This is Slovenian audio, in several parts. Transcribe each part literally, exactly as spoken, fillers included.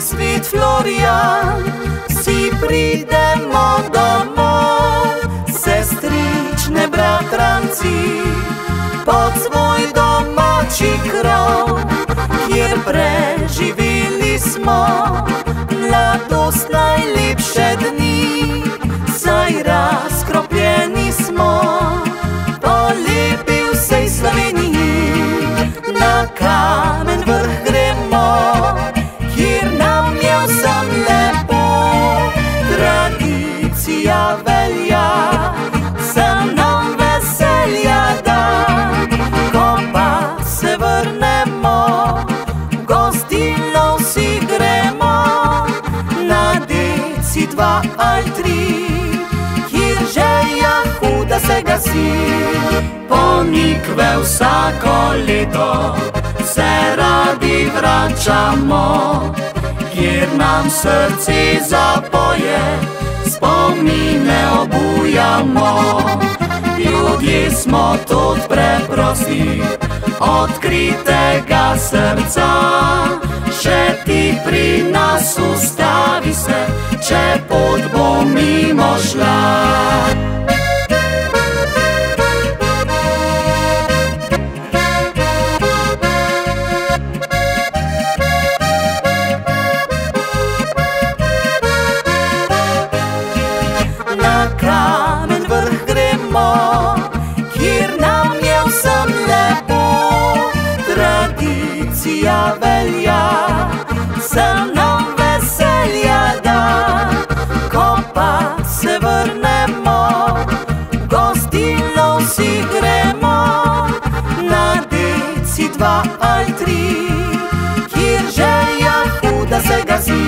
svit Florian, vsi pridemo domov, sestrične bratranci, pod svoj domači krov, kjer preživeli smo mladost, najlepše dni, saj razkropljeni smo po lepi vsej Sloveniji. Na Kamen Vrh gremo, kjer nam je vsem lepo, tradicija velja, vsem nam veselja da. Ko pa se vrnemo, v gostilno vsi gremo, na deci dva ali tri, kjer želja huda se gasi. Ponikve vsako leto se radi vračamo, kjer nam srce zapoje, spomine obujamo. Ljudje smo tudi preprosti, odkritega srca, še ti pri nas ustavi se, če pot bo mimo šla. Na Kamen Vrh gremo, kjer nam je vsem lepo, tradicija velja, vsem nam veselja da. Ko pa se vrnemo, v gostilno vsi gremo, na deci dva ali tri, kjer želja huda se gasi.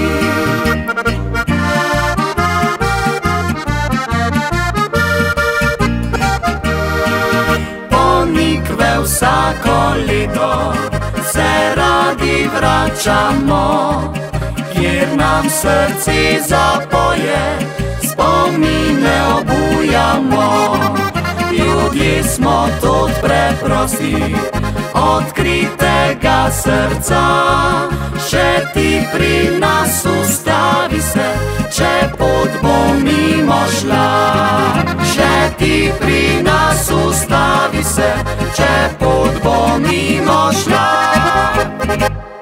Vsako leto se radi vračamo, kjer nam srce zapoje, spomine obujamo. Ljudje smo tudi preprosti, odkritega srca, še ti pri nas ustavi se, če pot bo mimo šla. Še ti pri nas ustavi se, če pot bo mimo šla.